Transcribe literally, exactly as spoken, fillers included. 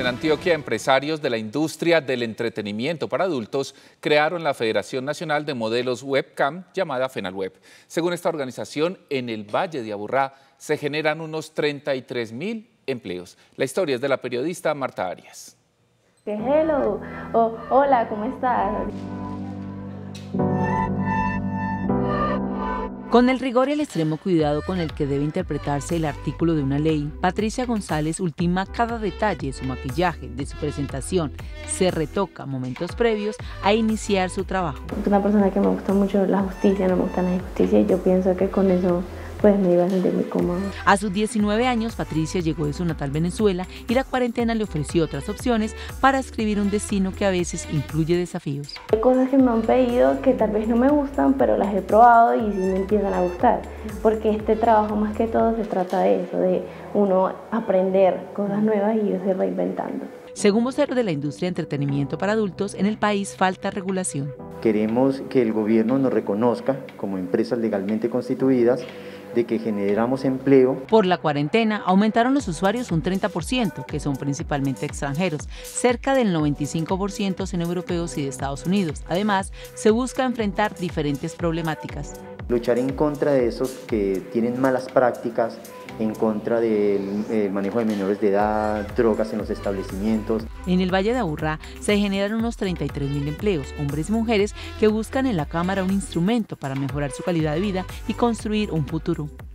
En Antioquia, empresarios de la industria del entretenimiento para adultos crearon la Federación Nacional de Modelos Webcam, llamada FENALWeb. Según esta organización, en el Valle de Aburrá se generan unos treinta y tres mil empleos. La historia es de la periodista Marta Arias. Hello, oh, hola, ¿cómo estás? Con el rigor y el extremo cuidado con el que debe interpretarse el artículo de una ley, Patricia González ultima cada detalle de su maquillaje, de su presentación, se retoca momentos previos a iniciar su trabajo. Soy una persona que me gusta mucho la justicia, no me gusta la injusticia y yo pienso que con eso pues me iba a sentir muy cómoda. A sus diecinueve años, Patricia llegó de su natal Venezuela y la cuarentena le ofreció otras opciones para escribir un destino que a veces incluye desafíos. Hay cosas que me han pedido que tal vez no me gustan, pero las he probado y sí me empiezan a gustar, porque este trabajo más que todo se trata de eso, de uno aprender cosas nuevas y irse reinventando. Según vocero de la industria de entretenimiento para adultos, en el país falta regulación. Queremos que el gobierno nos reconozca como empresas legalmente constituidas, de que generamos empleo. Por la cuarentena aumentaron los usuarios un treinta por ciento, que son principalmente extranjeros. Cerca del noventa y cinco por ciento son europeos y de Estados Unidos. Además, se busca enfrentar diferentes problemáticas. Luchar en contra de esos que tienen malas prácticas, en contra del manejo de menores de edad, drogas en los establecimientos. En el Valle de Aburrá se generan unos treinta y tres mil empleos, hombres y mujeres que buscan en la cámara un instrumento para mejorar su calidad de vida y construir un futuro.